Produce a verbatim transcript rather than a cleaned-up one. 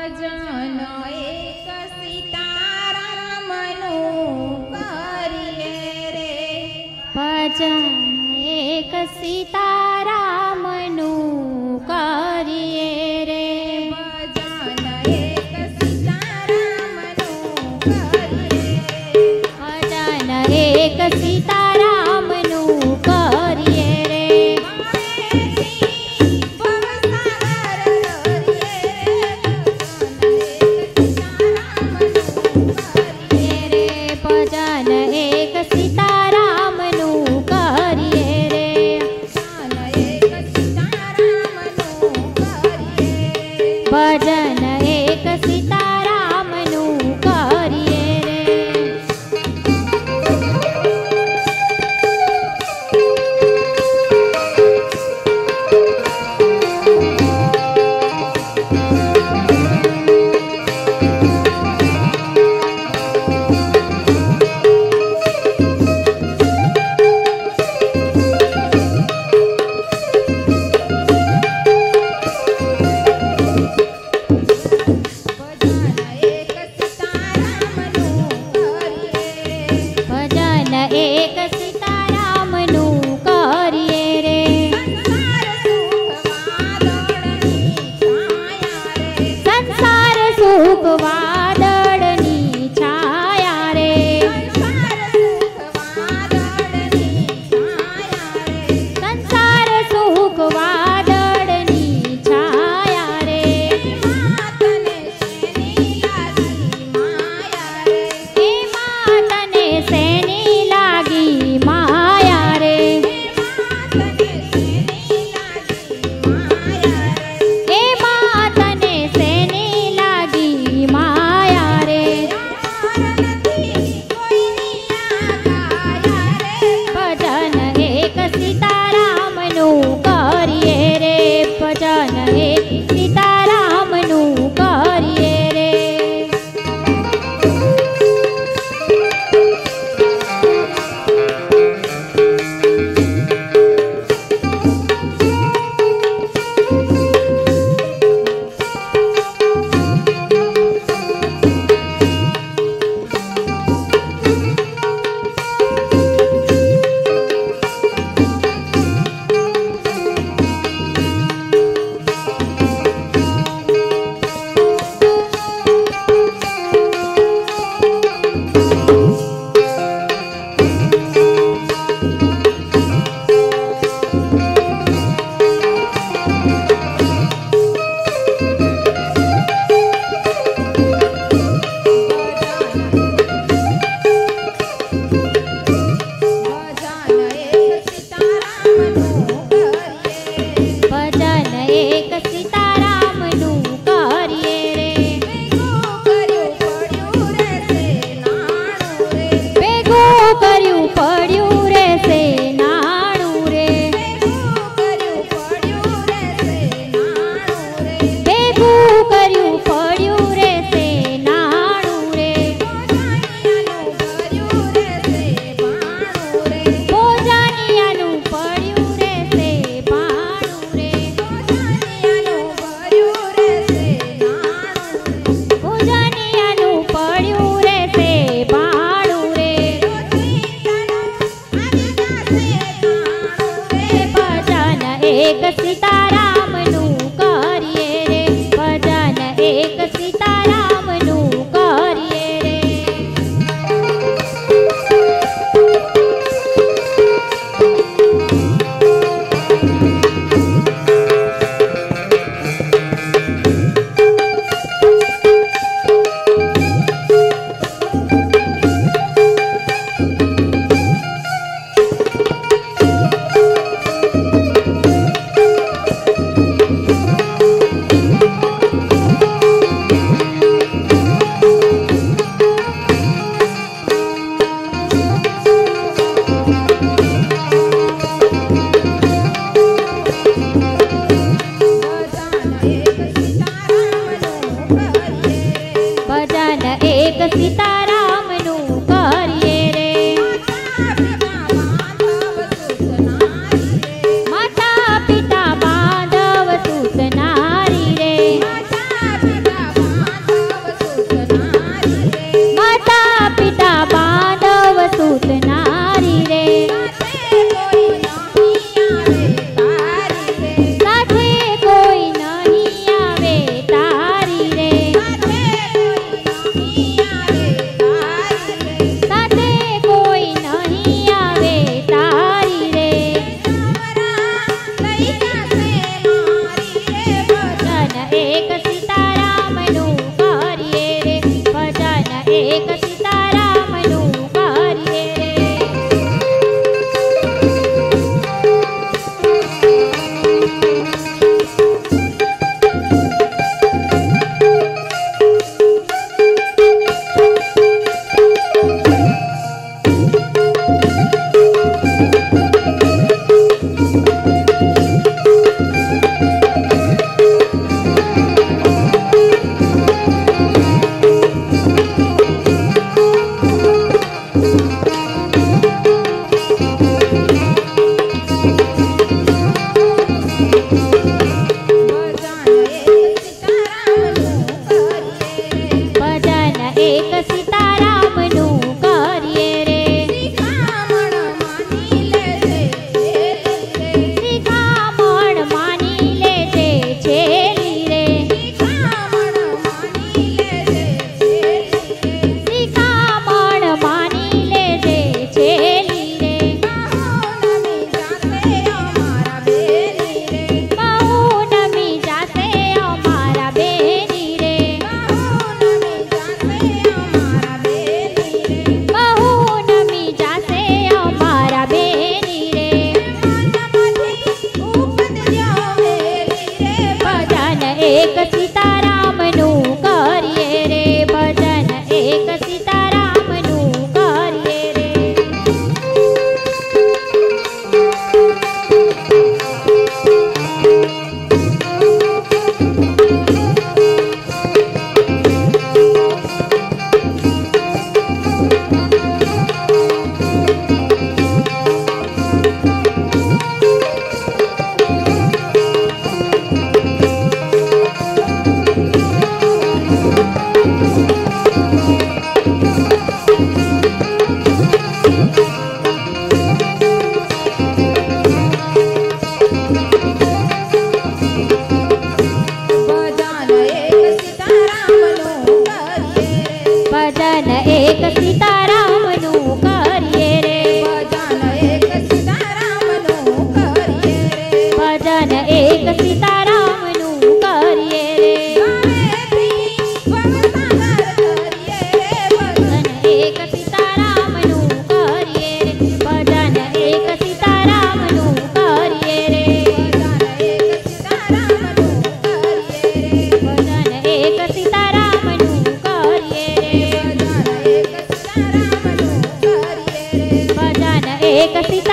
ભજન એક સીતારામનું કરીએ રે ભજન એક સીતારામનું કરીએ રે ભજન એક સીતારામનું કરીએ ભજન એક સીતારામનું કરીએ રે ભજન એક સીતારામનું કરીએ રે ભજન એક સીતારામનું કરીએ રે ભજન એક સીતારામનું કરીએ રે સંસાર સુખ વાદળની છાયા રે સંસાર સુખ વાદળની છાયા રે એ માતને શેની લાગી માયા રે એ માતને શેની લાગી માયા રે ભજન એક સીતારામનું કરીએ રે ભજન એક સીતારામનું કરીએ રે ભજન એક સીતારામનું કરીએ રે ભેગું કર્યું પડ્યું રહેશે નાણું રે ભેગું કર્યું પડ્યું રહેશે નાણું રે ભોજનિયાનું પડ્યું રહેશે ભાણું રે ભોજનિયાનું પડ્યું રહેશે ભાણું રે ભજન એક સીતારામનું કરીએ રે ભજન એક સીતારામનું કરીએ રે ભજન એક સીતારામનું કરીએ રે માતા પિતા બાંધવ સુત નારી રે એક સીતારામનું કરીએ રે. એક સીતારામનું કરીએ રે. ભજન એક સીતારામનું કરીએ રે. ભજન એક સીતારામનું કરીએ રે. ભજન એક સીતારામનું કરીએ રે. ભજન એક સીતારામનું કરીએ રે. ગાવેથી ભવસાગર તરીએ રે. ભજન એક સીતારામનું કરીએ રે. ભજન એક સીતારામનું કરીએ રે. ભજન એક સીતારામનું કરીએ રે. ભજન એક સીતારામનું કરીએ રે. ભજન એક સીતારામનું કરીએ રે. ભજન એક સીતારામનું